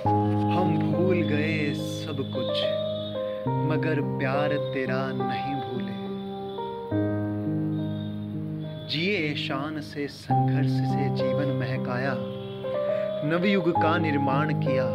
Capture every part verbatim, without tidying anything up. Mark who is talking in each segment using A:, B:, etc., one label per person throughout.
A: हम भूल गए सब कुछ मगर प्यार तेरा नहीं भूले। जिए शान से संघर्ष से जीवन महकाया, नवयुग का निर्माण किया।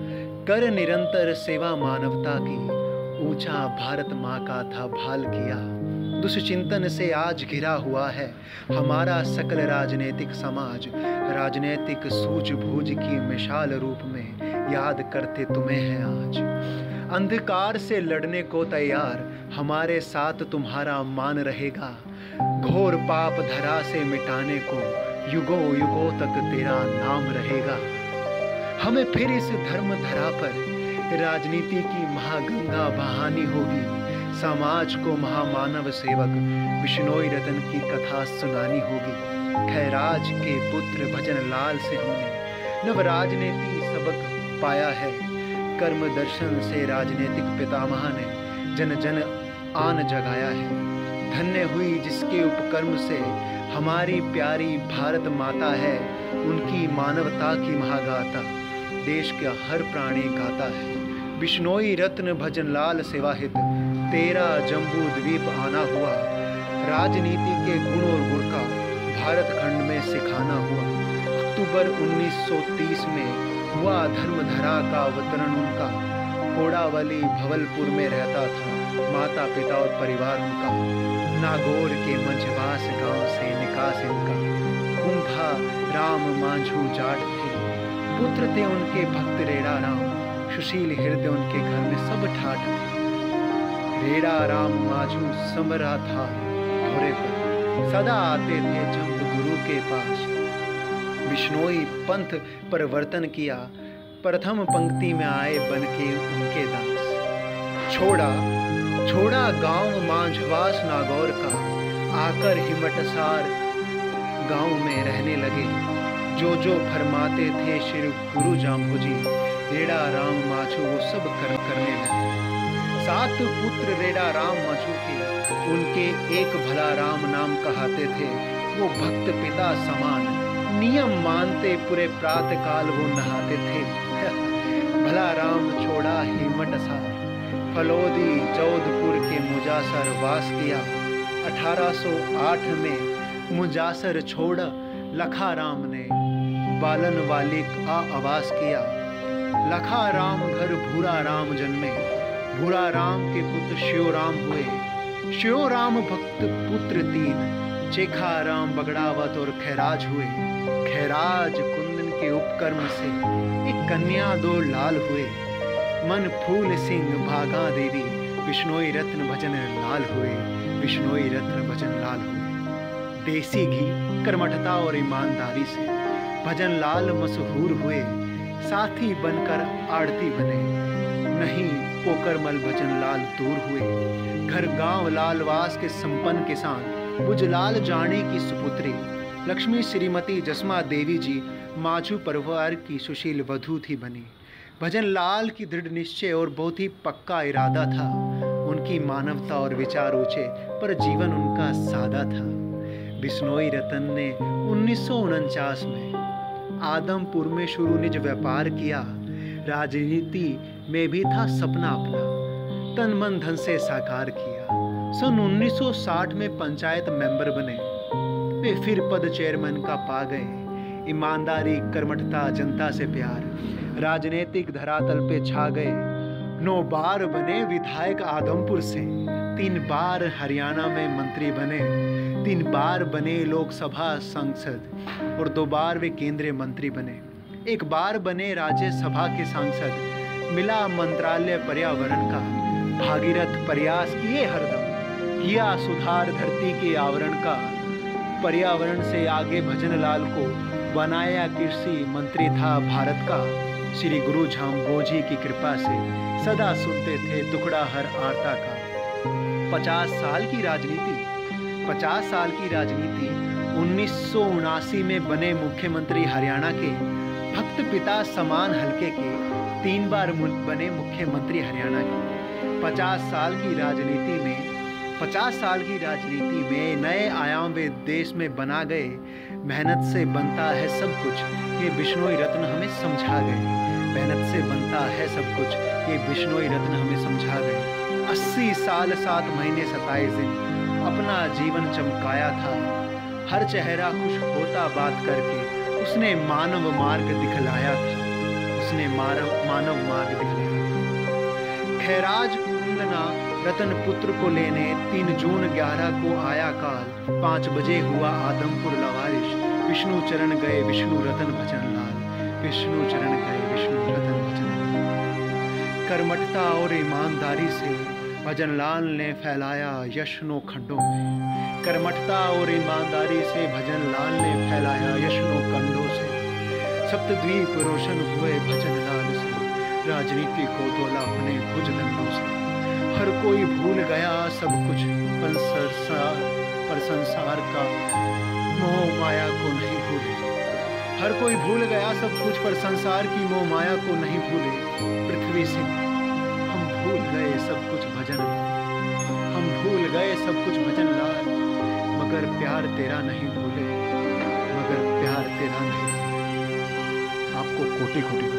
A: कर निरंतर सेवा मानवता की, ऊंचा भारत माँ का था भाल किया। दुष्चिंतन से आज घिरा हुआ है हमारा सकल राजनीतिक समाज। राजनीतिक सूझबूझ की मिसाल रूप में याद करते तुम्हें हैं आज। अंधकार से लड़ने को तैयार हमारे साथ तुम्हारा मान रहेगा। घोर पाप धरा से मिटाने को युगों युगों तक तेरा नाम रहेगा। हमें फिर इस धर्म धरा पर राजनीति की महागंगा बहानी होगी। समाज को महामानव सेवक बिश्नोई रतन की कथा सुनानी होगी। खैराज के पुत्र भजन लाल से हमने नव राजनीति सबक पाया है। कर्म दर्शन से राजनीतिक पितामह ने जन जन आन जगाया है। धन्य हुई जिसके उपकर्म से हमारी प्यारी भारत माता है। उनकी मानवता की महागाथा देश का हर प्राणी गाता है। बिश्नोई रत्न भजन लाल सेवाहित तेरा जम्बू द्वीप आना हुआ। राजनीति के गुण और गुण का भारत खंड में सिखाना हुआ। अक्टूबर उन्नीस सौ तीस में हुआ धर्मधरा का अवतरण उनका। कोड़ावली भवलपुर में रहता था माता पिता और परिवार उनका। नागौर के मंझवास गांव से निकास इनका। कुंभा राम मांझू जाट थे, पुत्र थे उनके भक्त रेड़ा राम। सुशील हृदय उनके घर में सब ठाठ थे। रेड़ा राम मांझू समरा था घोड़े पर, सदा आते थे जब गुरु के पास। बिश्नोई पंथ परिवर्तन किया, प्रथम पंक्ति में आए बन के उनके दास। छोड़ा छोड़ा गांव मांझवास नागौर का, आकर हिमटसार गांव में रहने लगे। जो जो फरमाते थे श्री गुरु जाम्बुजी, रेड़ा राम मांझू वो सब कर करने लगे। सात पुत्र रेड़ा राम मांझू के, उनके एक भला राम नाम कहाते थे। वो भक्त पिता समान नियम मानते, पूरे प्रातः काल वो नहाते थे। भला राम छोड़ा हिमटसार, फलोदी जोधपुर के मुजासर वास किया। अठारह सौ आठ में मुजासर छोड़ लखा राम ने बालन वाली का आवास किया। लखा राम घर भूरा राम जन्मे, भूरा राम के पुत्र शिव राम हुए। शिव राम भक्त पुत्र तीन, चेखा राम बगड़ावत और खैराज हुए। खैराज कुंदन के उपकर्म से एक कन्या दो लाल हुए। मन फूल सिंह भागा देवी, बिश्नोई रत्न भजन लाल हुए। बिश्नोई रत्न भजन लाल हुए। देसी घी कर्मठता और ईमानदारी से भजन लाल मशहूर हुए। साथी बनकर आड़ती बने, नहीं पोकरमल भजन लाल दूर हुए। घर गांव लालवास के संपन्न किसान बुजलाल जाने की सुपुत्री लक्ष्मी श्रीमती जसमा देवी जी मांझू परिवार की सुशील वधू थी बनी। भजन लाल की दृढ़ निश्चय और बहुत ही पक्का इरादा था। उनकी मानवता और विचार ऊंचे, पर जीवन उनका सादा था। बिश्नोई रतन ने उन्नीस सौ उनचास में आदमपुर में शुरू निज व्यापार किया। राजनीति में भी था सपना अपना, तन मन धन से साकार किया। सन उन्नीस सौ साठ में पंचायत मेंबर बने। वे फिर पद चेयरमैन का पा गए। ईमानदारी कर्मठता जनता से प्यार राजनीतिक धरातल पे छा गए। नौ बार बने विधायक आदमपुर से, तीन बार हरियाणा में मंत्री बने, तीन बार बने लोकसभा सांसद और दो बार वे केंद्रीय मंत्री बने। एक बार बने राज्यसभा के सांसद। मिला मंत्रालय पर्यावरण का, भागीरथ प्रयास किए हरदम। किया सुधार धरती के आवरण का, पर्यावरण से आगे भजन लाल को बनाया कृषि मंत्री था भारत का। श्री गुरु झाम्बोजी की कृपा से सदा सुनते थे दुखड़ा हर आर्ता का। पचास साल की राजनीति पचास साल की राजनीति उन्नीस सौ उनासी में बने मुख्यमंत्री हरियाणा के। भक्त पिता समान हल्के के, तीन बार बने मुख्यमंत्री हरियाणा के। पचास साल की राजनीति में पचास साल की राजनीति में नए आयाम वे देश में बना गए। मेहनत से बनता है सब कुछ, ये बिश्नोई रत्न हमें समझा गए। मेहनत से बनता है सब कुछ, ये बिश्नोई रत्न हमें समझा गए। अस्सी साल सात महीने सताईस दिन अपना जीवन चमकाया था। हर चेहरा खुश होता बात करके उसने मानव मार्ग दिखलाया था। उसने मानव मानव मार्ग दिखलाया था। खैराज कुंदना रतन पुत्र को लेने तीन जून ग्यारह को आया काल। पाँच बजे हुआ आदमपुर लवारिश, विष्णु चरण गए विष्णु रतन भजन लाल। विष्णु चरण गए विष्णु रतन भजन लाल। कर्मठता और ईमानदारी से भजन लाल ने फैलाया यशनो खंडों में। कर्मठता और ईमानदारी से भजन लाल ने फैलाया यशनो खंडों से। सप्तद्वीप रोशन हुए भजन लाल से, राजनीति को तोला अपने भुजदंडों से। हर कोई भूल गया सब कुछ पर संसार पर संसार का मोह माया को नहीं भूले। हर कोई भूल गया सब कुछ पर संसार की मोह माया को नहीं भूले। पृथ्वी से हम भूल गए सब कुछ भजन, हम भूल गए सब कुछ भजन लाल। मगर प्यार तेरा नहीं भूले, मगर प्यार तेरा नहीं। आपको कोटि कोटि